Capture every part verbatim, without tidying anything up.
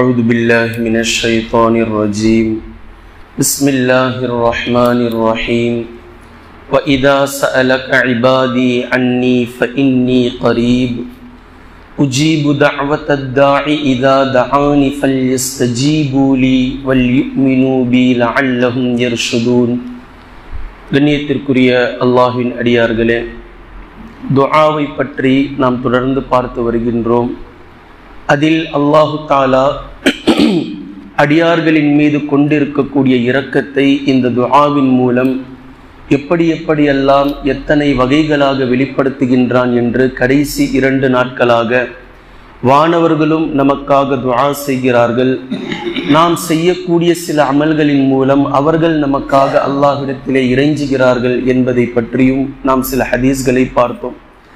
أعوذ بالله من الشيطان الرجيم بسم الله الرحمن الرحيم وإذا سألك عبادي عني فإني قريب أجيب دعوة الداع إذا دعاني فليستجيبوا لي وليؤمنوا بي لعلهم يرشدون. கண்ணியத்திற்குரிய அல்லாஹ்வின் அடியார்களே, துஆவை பற்றி நாம் தொடர்ந்து பார்த்து வருகின்றோம். அதில் அல்லாஹு தாலா அடியார்களின் மீது கொண்டிருக்கக்கூடிய இரக்கத்தை இந்த துஆவின் மூலம் எப்படி எப்படியெல்லாம் எத்தனை வகைகளாக வெளிப்படுத்துகின்றான் என்று கடைசி இரண்டு நாட்களாக வானவர்களும் நமக்காக துஆ செய்கிறார்கள். நாம் செய்யக்கூடிய சில அமல்களின் மூலம் அவர்கள் நமக்காக அல்லாஹ்விடத்திலே இறைஞ்சுகிறார்கள் என்பதை பற்றியும் நாம் சில ஹதீஸ்களை பார்த்தோம்.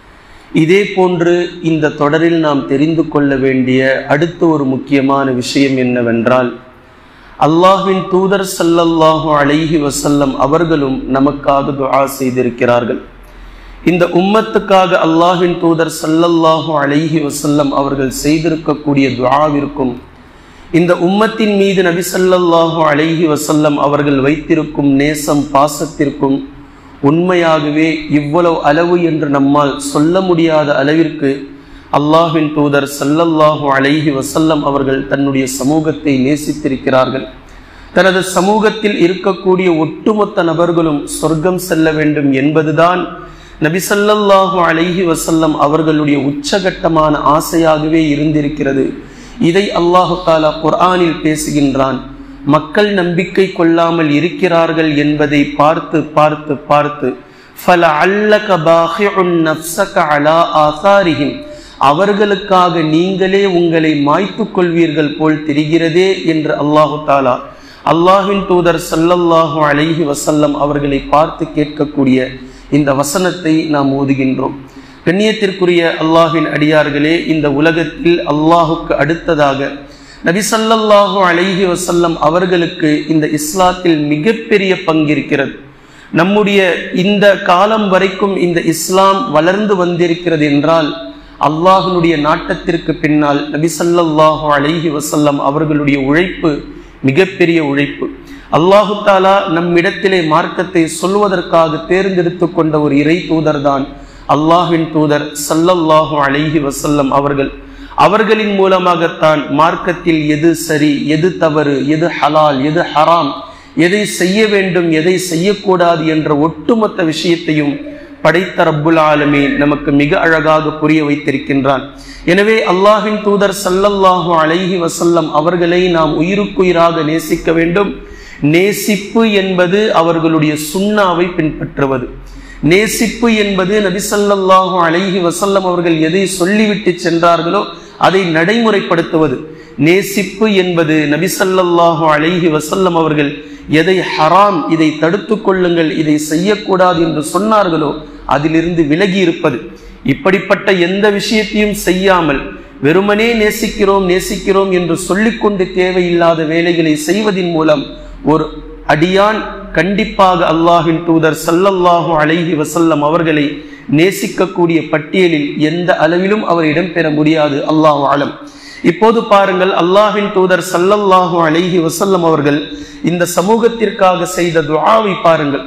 இதே போன்று இந்த தொடரில் நாம் தெரிந்து கொள்ள வேண்டிய அடுத்த ஒரு முக்கியமான விஷயம் என்னவென்றால், அல்லாஹ்வின் தூதர் ஸல்லல்லாஹு அலைஹி வஸல்லம் அவர்களும் நமக்காக துஆ செய்திருக்கிறார்கள். இந்த உம்மத்துக்காக அல்லாஹ்வின் தூதர் ஸல்லல்லாஹு அலைஹி வஸல்லம் அவர்கள் செய்திருக்கக்கூடிய துஆவிற்கும் இந்த உம்மத்தின் மீது நபி ஸல்லல்லாஹு அலைஹி வஸல்லம் அவர்கள் வைத்திருக்கும் நேசம் பாசத்திற்கும் உண்மையாகவே இவ்வளவு அளவு என்று நம்மால் சொல்ல முடியாத அளவிற்கு அல்லாஹ்வின் தூதர் ஸல்லல்லாஹு அலைஹி வஸல்லம் அவர்கள் தன்னுடைய சமூகத்தை நேசித்திருக்கிறார்கள். தனது சமூகத்தில் இருக்கக்கூடிய ஒட்டுமொத்த நபர்களும் சொர்க்கம் செல்ல வேண்டும் என்பதுதான் நபி ஸல்லல்லாஹு அலைஹி வஸல்லம் அவர்களுடைய உச்சகட்டமான ஆசையாகவே இருந்திருக்கிறது. இதை அல்லாஹ் தஆலா குர்ஆனில் பேசுகின்றான். மக்கள் நம்பிக்கை கொள்ளாமல் இருக்கிறார்கள் என்பதை பார்த்து பார்த்து பார்த்து ஃபலஅல்லக பாகிஉன் நஃப்ஸக அலா ஆசாரிஹிம், அவர்களுக்காக நீங்களே உங்களை மாய்த்துக் கொள்வீர்கள் போல் தெரிகிறதே என்று அல்லாஹு தஆலா அல்லாஹ்வின் தூதர் ஸல்லல்லாஹு அலைஹி வஸல்லம் அவர்களை பார்த்து கேட்கக்கூடிய இந்த வசனத்தை நாம் ஓதுகின்றோம். கண்ணியத்திற்குரிய அல்லாஹ்வின் அடியார்களே, இந்த உலகத்தில் அல்லாஹுக்கு அடுத்ததாக நபி ஸல்லல்லாஹு அலைஹி வஸல்லம் அவர்களுக்கு இந்த இஸ்லாத்தில் மிகப்பெரிய பங்கு இருக்கிறது. நம்முடைய இந்த காலம் வரைக்கும் இந்த இஸ்லாம் வளர்ந்து வந்திருக்கிறது என்றால் அல்லாஹ்வுடைய நாட்டத்திற்கு பின்னால் நபி ஸல்லல்லாஹு அலைஹி வஸல்லம் அவர்களுடைய உழைப்பு மிகப்பெரிய உழைப்பு. அல்லாஹு தஆலா நம்மிடத்திலே மார்க்கத்தை சொல்வதற்காக தேர்ந்தெடுத்து கொண்ட ஒரு இறை தூதர் தான் அல்லாஹ்வின் தூதர் ஸல்லல்லாஹு அலைஹி வஸல்லம் அவர்கள். அவர்களின் மூலமாகத்தான் மார்க்கத்தில் எது சரி, எது தவறு, எது ஹலால், எது ஹராம், எதை செய்ய வேண்டும், எதை செய்யக்கூடாது என்ற ஒட்டுமொத்த விஷயத்தையும் படைத்த ரப்புல் ஆலமீன் நமக்கு மிக அழகாக புரிய வைத்திருக்கின்றான். எனவே அல்லாஹ்வின் தூதர் ஸல்லல்லாஹு அலைஹி வஸல்லம் அவர்களை நாம் உயிருக்குயிராக நேசிக்க வேண்டும். நேசிப்பு என்பது அவர்களுடைய சுன்னாவை பின்பற்றுவது. நேசிப்பு என்பது நபி ஸல்லல்லாஹு அலைஹி வஸல்லம் அவர்கள் எதை சொல்லிவிட்டு சென்றார்களோ அதை நடைமுறைப்படுத்துவது. நேசிப்பு என்பது நபி ஸல்லல்லாஹு அலைஹி வஸல்லம் அவர்கள் எதை ஹராம், இதை தடுத்து கொள்ளுங்கள், இதை செய்யக்கூடாது என்று சொன்னார்களோ அதிலிருந்து விலகி இருப்பது. இப்படிப்பட்ட எந்த விஷயத்தையும் செய்யாமல் வெறுமனே நேசிக்கிறோம் நேசிக்கிறோம் என்று சொல்லிக்கொண்டு தேவையில்லாத வேலைகளை செய்வதன் மூலம் ஒரு அடியான் கண்டிப்பாக அல்லாஹ்வின் தூதர் ஸல்லல்லாஹு அலைஹி வஸல்லம் அவர்களை நேசிக்கக்கூடிய பட்டியலில் எந்த அளவிலும் அவர் இடம்பெற முடியாது. அல்லாஹு அலம். இப்போது பாருங்கள், அல்லாஹ்வின் தூதர் ஸல்லல்லாஹு அலைஹி வஸல்லம் அவர்கள் இந்த சமூகத்திற்காக செய்த துஆவை பாருங்கள்.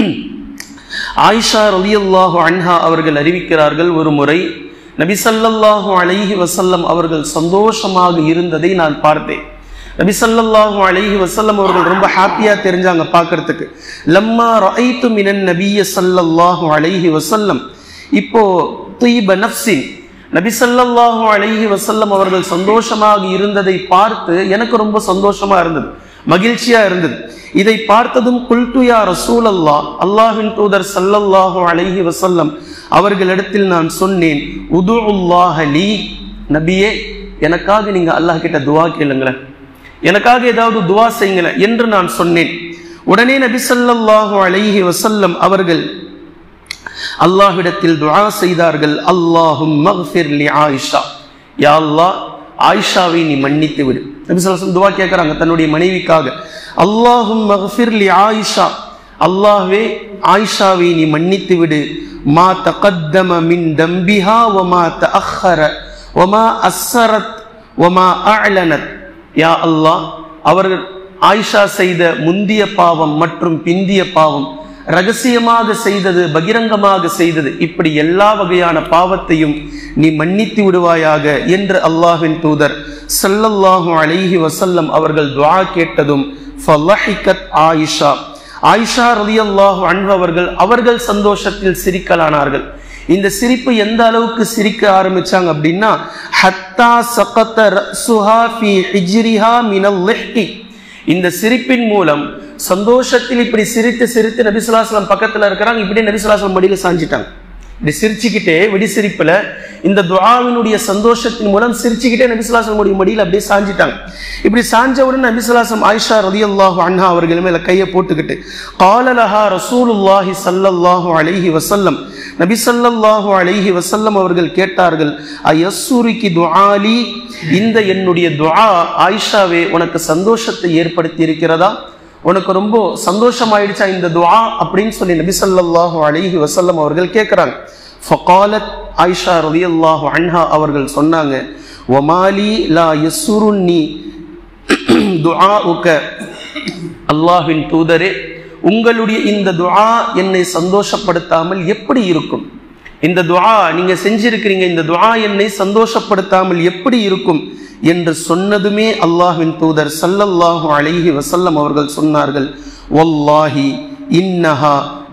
ஆயிஷா ரலியல்லாஹு அன்ஹா அவர்கள் அறிவிக்கிறார்கள், ஒரு முறை நபி ஸல்லல்லாஹு அலைஹி வஸல்லம் அவர்கள் சந்தோஷமாக இருந்ததை நான் பார்த்தேன். நபி ஸல்லல்லாஹு அலைஹி வஸல்லம் அவர்கள் ரொம்ப ஹாப்பியா தெரிஞ்சாங்க பார்க்கிறதுக்கு. லம்மா ரஅய்து மினன் நபிய்ய ஸல்லல்லாஹு அலைஹி வஸல்லம், இப்போ தீப நஃப்ஸின், நபி ஸல்லல்லாஹு அலைஹி வஸல்லம் அவர்கள் சந்தோஷமாக இருந்ததை பார்த்து எனக்கு ரொம்ப சந்தோஷமா இருந்தது, மகிழ்ச்சியா இருந்தது. இதை பார்த்ததும் குல்து யா ரசூலல்லாஹ், அல்லாஹ்வின் தூதர் ஸல்லல்லாஹு அலைஹி வஸல்லம் அவர்களிடத்தில் நான் சொன்னேன், உதுல்லாஹ லீ, நபியே எனக்காக நீங்க அல்லாஹ் கிட்ட துஆ கேளுங்களேன், எனக்காக ஏதாவது துஆ செய்யுங்களேன் என்று நான் சொன்னேன். உடனே நபி ஸல்லல்லாஹு அலைஹி வஸல்லம் அவர்கள் அல்லாஹ்விடத்தில் துஆ செய்தார்கள். அல்லாஹும்ம ஃபிர் லி ஆயிஷா, யா அல்லாஹ் ஆயிஷாவை நீ மன்னித்து விடு. நபி ஸல்லல்லாஹு அலைஹி வஸல்லம் துஆ கேட்கறாங்க தன்னுடைய மனைவிக்காக. அல்லாஹும்ம ஃபிர் லி ஆயிஷா, அல்லாஹ்வே ஆயிஷாவை நீ மன்னித்து விடு. மா தகத்தம மின் தம்பிஹா வமா தஅخر வமா அஸ்ஸரத் வமா அஅலனத், யா அல்லாஹ், அவர்கள் ஆயிஷா செய்த முந்திய பாவம் மற்றும் பிந்திய பாவம், ரகசியமாக செய்தது, பகிரங்கமாக செய்தது, இப்படி எல்லா வகையான பாவத்தையும் நீ மன்னித்து விடுவாயாக என்று அல்லாஹ்வின் தூதர் ஸல்லல்லாஹு அலைஹி வஸல்லம் அவர்கள் துஆ கேட்டதும் ஃபலஹிகத் ஆயிஷா, ஆயிஷா ரலியல்லாஹு அன்ஹா அவர்கள் அவர்கள் சந்தோஷத்தில் சிரிக்கலானார்கள். இந்த சிரிப்பு எந்த அளவுக்கு சிரிக்க ஆரம்பிச்சாங்க அப்படின்னா, ஹத்தா சகத ரஸுஹா ஃபீ ஹிஜ்ரிஹா மினல் லிஹ்கி, இந்த சிரிப்பின் மூலம் சந்தோஷத்தில் இப்படி சிரித்து சிரித்து நபி ஸல்லல்லாஹு அலைஹி வஸல்லம் பக்கத்துல இருக்கிறாங்க, இப்படியே நபி ஸல்லல்லாஹு அலைஹி வஸல்லம் மடியில சாஞ்சிட்டாங்க. இப்படி சிரிச்சுக்கிட்டே வெடி சிரிப்புல இந்த துஆவினுடைய சந்தோஷத்தின் மூலம் சிரிச்சுக்கிட்டே நபி ஸல்லல்லாஹு அலைஹி வஸல்லம் மடியில அப்படியே சாஞ்சிட்டாங்க. இப்படி சாஞ்ச உடனே நபி ஸல்லல்லாஹு அலைஹி வஸல்லம் ஆயிஷா ரலியல்லாஹு அன்ஹா அவர்கள் மேல கையை போட்டுக்கிட்டு கால லஹா ரசூலுல்லாஹி ஸல்லல்லாஹு அலைஹி வஸல்லம், நபி ஸல்லல்லாஹு அலைஹி வஸல்லம் அவர்கள் கேட்டார்கள், அயஸ்ஸுரிகி துஆலி, இந்த என்னுடைய துஆ ஆயிஷாவே உனக்கு சந்தோஷத்தை ஏற்படுத்தி இருக்கிறதா, உனக்கு ரொம்ப சந்தோஷமாயிடுச்சா இந்த துஆ அப்படின்னு சொல்லி நபி ஸல்லல்லாஹு அலைஹி வஸல்லம் அவர்கள் கேட்கிறாங்க. ஃபகாலத், ஆயிஷா ரலியல்லாஹு அன்ஹா அவர்கள் சொன்னாங்க, வமாலி லா யஸ்ஸுருன்னி துஆஉக, அல்லாஹ்வின் தூதரே உங்களுடைய இந்த துஆ என்னை சந்தோஷப்படுத்தாமல் எப்படி இருக்கும், இந்த துஆ நீங்க செஞ்சிருக்கிறீங்க, இந்த துஆ என்னை சந்தோஷப்படுத்தாமல் எப்படி இருக்கும் என்று சொன்னதுமே அல்லாஹ்வின் தூதர் ஸல்லல்லாஹு அலைஹி வஸல்லம் அவர்கள் சொன்னார்கள், வல்லாஹி இன்னஹா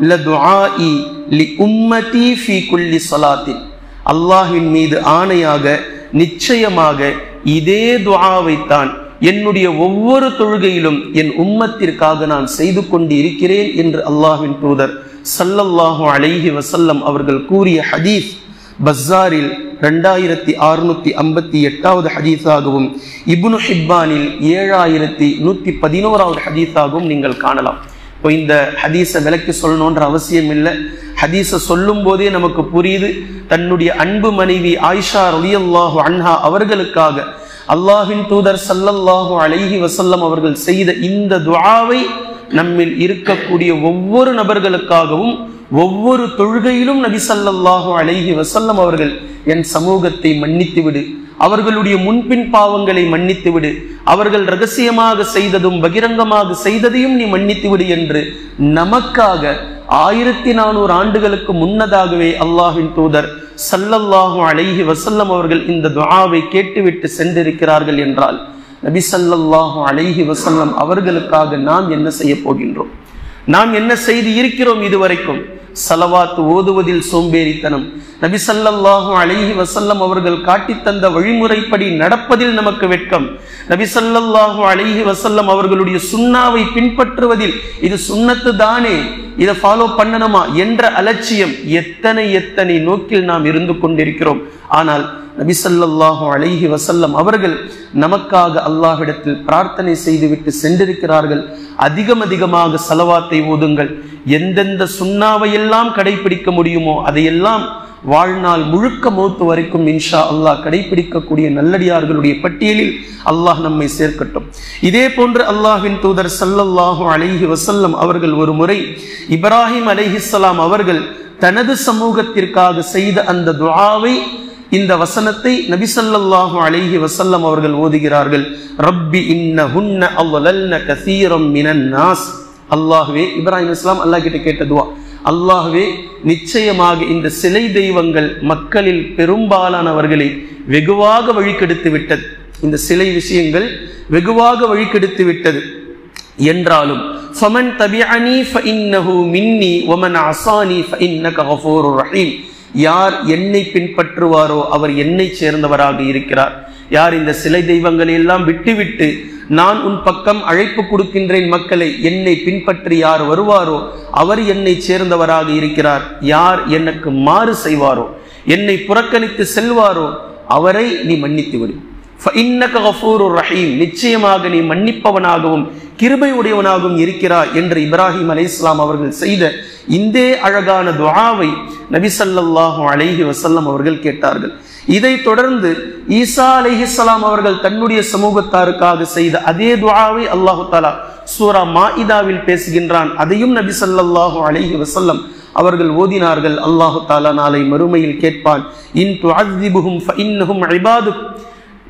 லதுஆஇ லிஉம்மதி ஃபீ குல்லி ஸலாத்தின், அல்லாஹ்வின் மீது ஆணையாக நிச்சயமாக இதே துஆவைத்தான் என்னுடைய ஒவ்வொரு தொழுகையிலும் என் உம்மத்திற்காக நான் செய்து கொண்டு இருக்கிறேன் என்று அல்லாஹ்வின் தூதர் ஸல்லல்லாஹு அலைஹி வஸல்லம் அவர்கள் கூறிய ஹதீஸ் பஸ்ஸாரில் இரண்டாயிரத்தி அறுநூத்தி ஐம்பத்தி எட்டாவது ஹதீஸாகவும் இப்னு ஹிப்பானில் ஏழாயிரத்தி நூத்தி பதினோராவது ஹதீஸாகவும் நீங்கள் காணலாம். இப்போ இந்த ஹதீஸை விளக்கி சொல்லணுன்ற அவசியம் இல்லை. ஹதீஸை சொல்லும் போதே நமக்கு புரியுது, தன்னுடைய அன்பு மனைவி ஆயிஷா ரலியல்லாஹு அன்ஹா அவர்களுக்காக அல்லாஹ்வின் தூதர் ஸல்லல்லாஹு அலைஹி வஸல்லம் அவர்கள் செய்த இந்த துஆவை நம்மில் இருக்கக்கூடிய ஒவ்வொரு நபர்களுக்காகவும் ஒவ்வொரு தொழுகையிலும் நபி ஸல்லல்லாஹு அலைஹி வஸல்லம் அவர்கள் என் சமூகத்தை மன்னித்து விடு, அவர்களுடைய முன்பின் பாவங்களை மன்னித்து விடு, அவர்கள் ரகசியமாக செய்ததும் பகிரங்கமாக செய்ததையும் நீ மன்னித்து விடு என்று நமக்காக ஆயிரத்தி நானூறு ஆண்டுகளுக்கு முன்னதாகவே அல்லாஹ்வின் தூதர் ஸல்லல்லாஹு அலைஹி வஸல்லம் அவர்கள் இந்த துஆவை கேட்டுவிட்டு சென்றிருக்கிறார்கள் என்றால் நபி ஸல்லல்லாஹு அலைஹி வஸல்லம் அவர்களுக்காக நாம் என்ன செய்ய போகின்றோம், நாம் என்ன செய்து இருக்கிறோம் இதுவரைக்கும்? ஸலவாத் ஓதுவதில் சோம்பேறித்தனம், நபி ஸல்லல்லாஹு அலைஹி வஸல்லம் அவர்கள் காட்டித் தந்த வழிமுறைப்படி நடப்பதில் நமக்கு வெட்கம், நபி ஸல்லல்லாஹு அலைஹி வஸல்லம் அவர்களுடைய சுன்னாவை பின்பற்றுவதில் இது சுன்னத்து தானே, இதை ஃபாலோ பண்ணணுமா என்ற அலட்சியம், எத்தனை எத்தனை நோக்கில் நாம் இருந்து கொண்டிருக்கிறோம். ஆனால் நபி ஸல்லல்லாஹு அலைஹி வஸல்லம் அவர்கள் நமக்காக அல்லாஹ்விடத்தில் பிரார்த்தனை செய்துவிட்டு சென்றிருக்கிறார்கள், அதிகம் அதிகமாக ஸலவாத்தை ஓதுங்கள், எந்தெந்த சுன்னாவை எல்லாம் கடைபிடிக்க முடியுமோ அதையெல்லாம் வாழ்நாள் முழுக்க மௌத்து வரைக்கும் இன்ஷா அல்லாஹ் கடைபிடிக்கக்கூடிய நல்லடியார்களுடைய பட்டியலில் அல்லாஹ் நம்மை சேர்க்கட்டும். இதே போன்று அல்லாஹ்வின் தூதர் ஸல்லல்லாஹு அலைஹி வஸல்லம் அவர்கள் ஒரு முறை இப்ராஹிம் அலைஹிஸ்ஸலாம் அவர்கள் தனது சமூகத்திற்காக செய்த அந்த துஆவை, இந்த வசனத்தை நபி ஸல்லல்லாஹு அலைஹி வஸல்லம் அவர்கள் ஓதுகிறார்கள். ரப்பி இன்னஹுன்ன அவ்வலல்ன கஸீரம் மினன் நாஸ், அல்லாஹ்வே, இப்ராஹிம் அலைஹிஸ்ஸலாம் அல்லாஹ் கிட்ட கேட்ட துஆ, அல்லாஹ்வே நிச்சயமாக இந்த சிலை தெய்வங்கள் மக்களில் பெரும்பாலானவர்களை வெகுவாக வழிகெடுத்து விட்டது, இந்த சிலை விஷயங்கள் வெகுவாக வழிகெடுத்து விட்டது என்றாலும் ஃபமன் தபிஅனி ஃபஇன்னஹு மின்னி வமன் அஸானி ஃபஇன்னக கஃபூருர் ரஹீம், யார் என்னை பின்பற்றுவாரோ அவர் என்னை சேர்ந்தவராக இருக்கிறார், யார் இந்த சிலை தெய்வங்களை எல்லாம் விட்டுவிட்டு நான் உன் பக்கம் அழைப்பு கொடுக்கின்றேன் மக்களை, என்னை பின்பற்றி யார் வருவாரோ அவர் என்னை சேர்ந்தவராக இருக்கிறார், யார் எனக்கு மாறு செய்வாரோ என்னை புறக்கணித்து செல்வாரோ அவரை நீ மன்னித்து விடு, ஃபஇன்னக கஃபூருர் ரஹீம், நிச்சயமாக நீ மன்னிப்பவனாகவும் கிருபை உடையவனாகவும் இருக்கிறார் என்று இப்ராஹிம் அலைஹிஸ்ஸலாம் அவர்கள் செய்த இந்த அழகான துஆவை நபி ஸல்லல்லாஹு அலைஹி வஸல்லம் அவர்கள் கேட்டார்கள். இதை தொடர்ந்து ஈசா அலைஹிஸ்ஸலாம் அவர்கள் தன்னுடைய சமூகத்தாருக்காக செய்த அதே துஆவை அல்லாஹ் தஆலா சூரா மாஇதாவில் பேசுகின்றான், அதையும் நபி ஸல்லல்லாஹு அலைஹி வஸல்லம் அவர்கள் ஓதினார்கள். அல்லாஹ் தஆலா நாளை மறுமையில் கேட்பான், இன் துஅذிபுஹும் ஃபஇன்னஹும் இபாதுக்,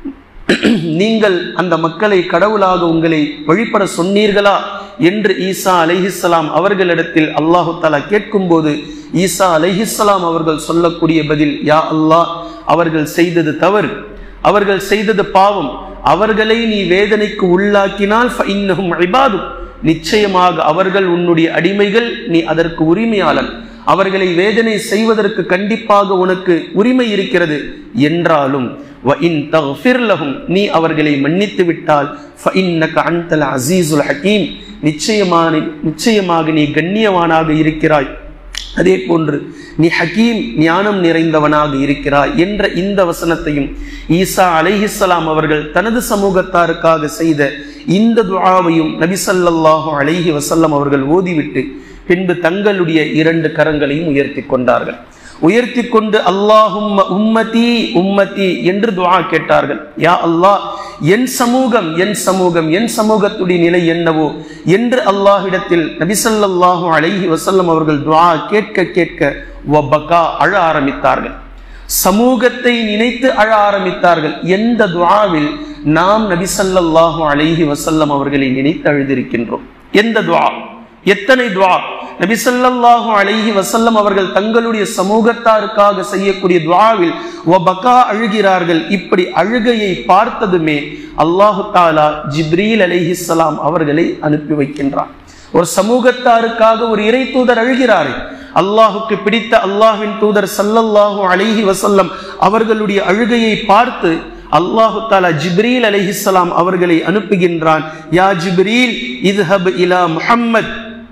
நீங்கள் அந்த மக்களை கடவுளாக உங்களை வழிபட சொன்னீர்களா என்று ஈசா அலைஹிஸ்ஸலாம் அவர்களிடத்தில் அல்லாஹு தஆலா கேட்கும் போது ஈசா அலைஹிஸ்ஸலாம் அவர்கள் சொல்லக்கூடிய பதில், யா அல்லாஹ், அவர்கள் செய்தது தவறு, அவர்கள் செய்தது பாவம், அவர்களை நீ வேதனைக்கு உள்ளாக்கினால் ஃபஇன்னஹும் இபாதுக், நிச்சயமாக அவர்கள் உன்னுடைய அடிமைகள், நீ அதற்கு உரிமையாளன், அவர்களை வேதனை செய்வதற்கு கண்டிப்பாக உனக்கு உரிமை இருக்கிறது. என்றாலும் வஇன் தக்ஃபிர் லஹும், நீ அவர்களை மன்னித்து விட்டால் ஃபஇன்னக அன்தல் அஸீஸுல் ஹகீம், நிச்சயமான நிச்சயமாக நீ கண்ணியவானாக இருக்கிறாய், அதே போன்று நீ ஹக்கீம் ஞானம் நிறைந்தவனாக இருக்கிறாய் என்ற இந்த வசனத்தையும் ஈசா அலைஹிஸ்ஸலாம் அவர்கள் தனது சமூகத்தாருக்காக செய்த இந்த துஆவையும் நபி ஸல்லல்லாஹு அலைஹி வஸல்லம் அவர்கள் ஓதிவிட்டு பின்பு தங்களுடைய இரண்டு கரங்களையும் உயர்த்தி கொண்டார்கள். உயர்த்தி கொண்டு அல்லாஹும்ம உம்மதி உம்மதி என்று துஆ கேட்டார்கள். யா அல்லாஹ், என் சமூகம் என் சமூகம் என் சமூகத்துடைய நிலை என்னவோ என்று அல்லாஹ்விடத்தில் நபி ஸல்லல்லாஹு அலைஹி வஸல்லம் அவர்கள் துஆ கேட்க கேட்க வபகா அழ ஆரம்பித்தார்கள். சமூகத்தை நினைத்து அழ ஆரம்பித்தார்கள். எந்த துஆவில் நாம் நபி ஸல்லல்லாஹு அலைஹி வஸல்லம் அவர்களை நினைத்து அழுதிருக்கின்றோம்? எந்த துஆ, எத்தனை துஆ! நபி ஸல்லல்லாஹு அலைஹி வஸல்லம் அவர்கள் தங்களுடைய சமூகத்தாருக்காக செய்யக்கூடிய துஆவில் வபகா அழுகிறார்கள். இப்படி அழுகையை பார்த்ததுமே அல்லாஹு தஆலா ஜிப்ரீல் அலைஹிஸ்ஸலாம் அவர்களை அனுப்பி வைக்கின்றார். ஒரு சமூகத்தாருக்காக ஒரு இறை தூதர் அழுகிறார். அல்லாஹுக்கு பிடித்த அல்லாஹ்வின் தூதர் ஸல்லல்லாஹு அலைஹி வஸல்லம் அவர்களுடைய அழுகையை பார்த்து அல்லாஹு தஆலா ஜிப்ரீல் அலைஹிஸ்ஸலாம் அவர்களை அனுப்புகின்றான். யா ஜிப்ரீல் இத்ஹப் இலா முஹம்மத்,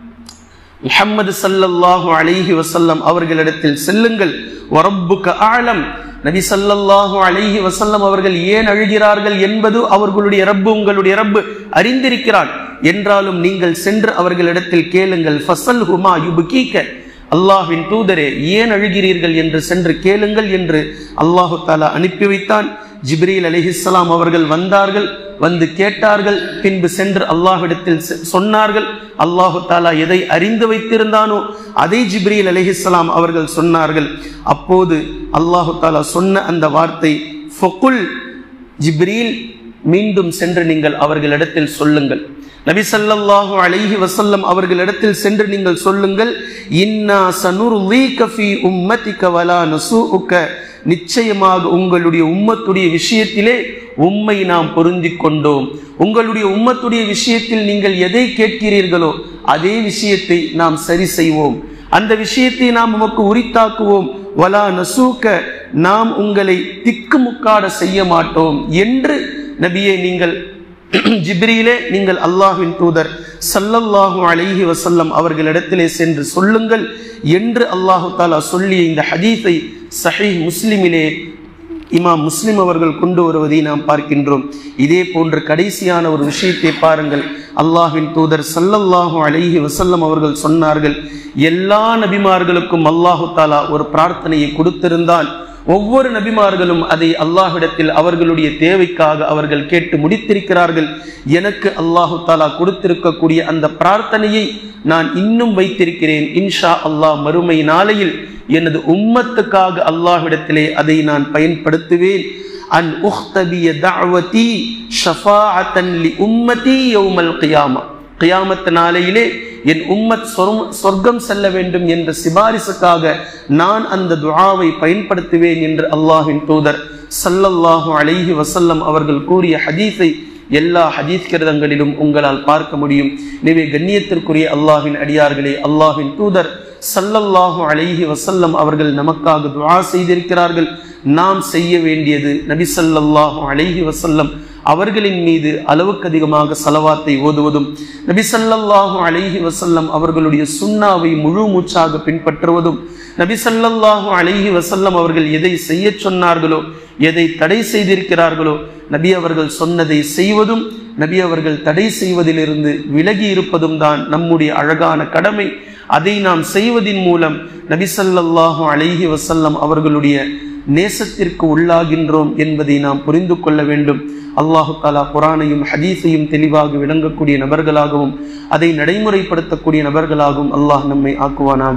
முஹம்மது ஸல்லல்லாஹு அலைஹி வஸல்லம் அவர்களிடத்தில் செல்லுங்கள். வரப்புக ஆலம், நபி ஸல்லல்லாஹு அலைஹி வஸல்லம் அவர்கள் ஏன் அழுகிறார்கள் என்பது அவர்களுடைய ரப்பு, உங்களுடைய ரப்பு அறிந்திருக்கிறான். என்றாலும் நீங்கள் சென்று அவர்களிடத்தில் கேளுங்கள். ஃபஸல்ஹுமா யுப்கீக, அல்லாஹ்வின் தூதரே ஏன் அழுகிறீர்கள் என்று சென்று கேளுங்கள் என்று அல்லாஹு தஆலா அனுப்பி வைத்தான். ஜிப்ரீல் அலைஹிஸ்ஸலாம் அவர்கள் வந்தார்கள், வந்து கேட்டார்கள், பின்பு சென்று அல்லாஹ்விடத்தில் சொன்னார்கள். அல்லாஹு தஆலா எதை அறிந்து வைத்திருந்தானோ அதை ஜிப்ரீல் அலைஹிஸ்ஸலாம் அவர்கள் சொன்னார்கள். அப்போது அல்லாஹு தஆலா சொன்ன அந்த வார்த்தை ஃபகுல், ஜிப்ரீல் மீண்டும் சென்று நீங்கள் அவர்களிடத்தில் சொல்லுங்கள். நபி ஸல்லல்லாஹு அலைஹி வஸல்லம் அவர்களிடத்தில் சென்று நீங்கள் சொல்லுங்கள், இன்னா சனுர்லீக ஃபீ உம்மதிக வலா நசூஉக, நிச்சயமாக உங்களுடைய உம்மத்துடைய விஷயத்திலே உம்மை நாம் பொருந்தி கொண்டோம். உங்களுடைய உம்மத்துடைய விஷயத்தில் நீங்கள் எதை கேட்கிறீர்களோ அதே விஷயத்தை நாம் சரி செய்வோம், அந்த விஷயத்தை நாம் உமக்கு உரித்தாக்குவோம். வலா நசூக்க, நாம் உங்களை திக்குமுக்காட செய்ய மாட்டோம் என்று நபியே நீங்கள் ஜிப்ரீலே நீங்கள் அல்லாஹ்வின் தூதர் ஸல்லல்லாஹு அலைஹி வஸல்லம் அவர்களிடத்திலே சென்று சொல்லுங்கள் என்று அல்லாஹு தஆலா சொல்லிய இந்த ஹதீஸை சஹீஹ் முஸ்லிமிலே இமாம் முஸ்லிம் அவர்கள் கொண்டு வருவதை நாம் பார்க்கின்றோம். இதே போன்று கடைசியான ஒரு விஷயத்தை பாருங்கள். அல்லாஹ்வின் தூதர் ஸல்லல்லாஹு அலைஹி வஸல்லம் அவர்கள் சொன்னார்கள், எல்லா நபிமார்களுக்கும் அல்லாஹு தஆலா ஒரு பிரார்த்தனையை கொடுத்திருந்தான். ஒவ்வொரு நபிமார்களும் அதை அல்லாஹ்விடத்தில் அவர்களுடைய தேவைக்காக அவர்கள் கேட்டு முடித்திருக்கிறார்கள். எனக்கு அல்லாஹு தஆலா கொடுத்திருக்கக்கூடிய அந்த பிரார்த்தனையை நான் இன்னும் வைத்திருக்கிறேன். இன்ஷா அல்லாஹ் மறுமை நாளையில் எனது உம்மத்துக்காக அல்லாஹ்விடத்திலே அதை நான் பயன்படுத்துவேன். அன் உஹ்தபிய தஅவதி ஷஃபாஅத்தன் லி உம்மதி யௌமல் கியாமா, கியாமத் நாளையிலே என் உம்மத் சொர்க்கம் செல்ல வேண்டும் என்ற சிபாரிசுக்காக நான் அந்த துஆவை பயன்படுத்துவேன் என்று அல்லாஹ்வின் தூதர் ஸல்லல்லாஹு அலைஹி வஸல்லம் அவர்கள் கூறிய ஹதீஸை எல்லா ஹதீஸ் கிரந்தங்களிலும் உங்களால் பார்க்க முடியும். எனவே கண்ணியத்திற்குரிய அல்லாஹ்வின் அடியார்களே, அல்லாஹ்வின் தூதர் ஸல்லல்லாஹு அலைஹி வஸல்லம் அவர்கள் நமக்காக துஆ செய்திருக்கிறார்கள். நாம் செய்ய வேண்டியது நபி ஸல்லல்லாஹு அலைஹி வஸல்லம் அவர்களின் மீது அளவுக்கு அதிகமாக ஸலவாத்தை ஓதுவதும், நபி ஸல்லல்லாஹு அலைஹி வஸல்லம் அவர்களுடைய சுன்னாவை முழு மூச்சாக பின்பற்றுவதும், நபி ஸல்லல்லாஹு அலைஹி வஸல்லம் அவர்கள் எதை செய்ய சொன்னார்களோ, எதை தடை செய்திருக்கிறார்களோ, நபி அவர்கள் சொன்னதை செய்வதும், நபி அவர்கள் தடை செய்வதிலிருந்து விலகி இருப்பதும் தான் நம்முடைய அழகான கடமை. அதை நாம் செய்வதின் மூலம் நபி ஸல்லல்லாஹு அலைஹி வஸல்லம் அவர்களுடைய நேசத்திற்கு உள்ளாகின்றோம் என்பதை நாம் புரிந்து கொள்ள வேண்டும். அல்லாஹு தஆலா குர்ஆனையும் ஹதீஸையும் தெளிவாக விளங்கக்கூடிய நபர்களாகவும் அதை நடைமுறைப்படுத்தக்கூடிய நபர்களாகவும் அல்லாஹ் நம்மை ஆக்குவானாக.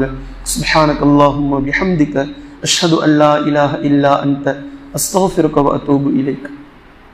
சுப்ஹானக்கல்லாஹும்ம பிஹம்திக அஷ்ஹது அல்லா இலாஹ இல்லா அன்த அஸ்தக்ஃபிருக வ அத்தூபு இலைக்.